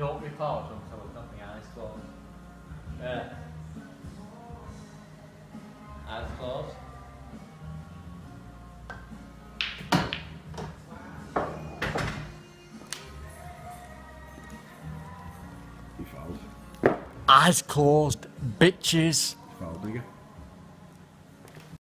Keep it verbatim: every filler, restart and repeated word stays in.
Don't record until I've got my eyes closed. Yeah. Eyes closed. You fouled. Eyes closed, bitches. You fouled, nigga.